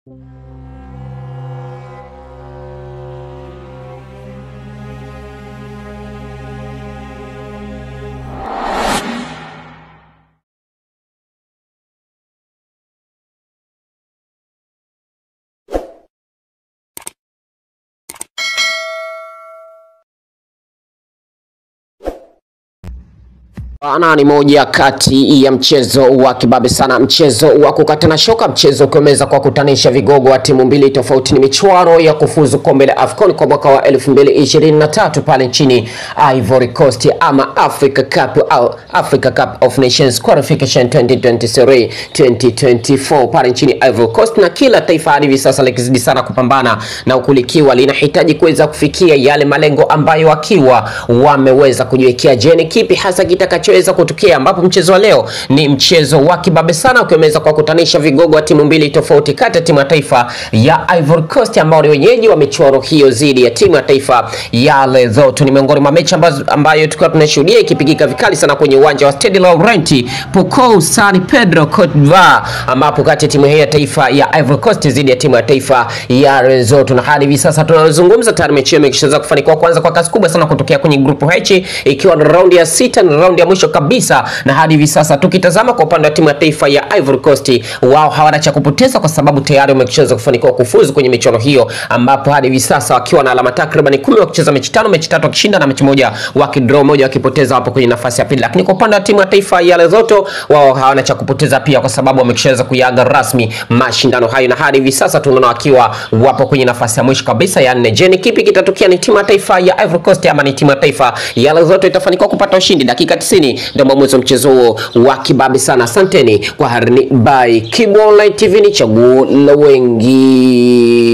Ni moja kati ya mchezo wa kibabe sana, mchezo wa kukatana shoka, mchezo ukiweza kwa kutanisha vigogo wa timu mbili tofauti. Ni michuano ya kufuzu kombe la AFCON kwa mwaka wa 2023 pale nchini Ivory Coast, ama Africa Cup of Nations Qualification-2023 2024 pale nchini Ivory Coast, na kila taifa hivi sasa likizidi sana kupambana na ukulikiwa linahitaji kuweza kufikia yale malengo ambayo wakiwa wameweza kujiwekea. Je, kipi hasa kitakachoweza kutokea, ambapo mchezo wa leo ni mchezo wa kibabe sana ukiweza kwa kutanisha vigogo wa timu mbili tofauti, kati ya timu ya taifa ya Ivory Coast ambao ni wenyeji wa michuano hiyo dhidi ya timu ya taifa ya Lesotho. Ni miongoni mwa mechi ambayo tulikuwa tunashuhudia ikipigika vikali sana kwenye uwanja wa Stade Laurent Pocou San Pedro Cote d'Ivoire, ambapo kati ya timu hii ya taifa ya Ivory Coast dhidi ya timu ya taifa ya Lesotho. Na hadi hivi sasa tunazungumza tayari mechi hiyo imeshaweza kufanikiwa kwanza kwa kasi kubwa sana kutokea kwenye grupu H, ikiwa ni raundi ya 6 na raundi ya mwisho kabisa. Na hadi hivi sasa tukitazama kwa upande wa timu ya taifa ya Ivory Coast, wao hawana cha kupoteza kwa sababu tayari wameshaweza kufanikiwa kufuzu kwenye michuano hiyo, ambapo hadi hivi sasa wakiwa na alama takriban 10 wakicheza mechi 5, mechi 3 wakishinda na mechi moja wakidraw, moja wakipoteza, hapo kwenye nafasi ya pili. Lakini kwa upande wa timu ya taifa ya Lesotho, wao hawana cha kupoteza pia kwa sababu wameshaweza kuyaga rasmi mashindano hayo, na hadi hivi sasa tunaona wakiwa wapo kwenye nafasi ya mwisho kabisa ya 4. Je, kipi kitatokea? Ni timu ya taifa ya Ivory Coast ama ni timu ya taifa ya Lesotho itafanikiwa kupata ushindi? Dakika 90 ndio mwanzo mchezo huo wa kibabe sana. Asanteni kwa harini by Kibu Online TV, ni chaguo la wengi.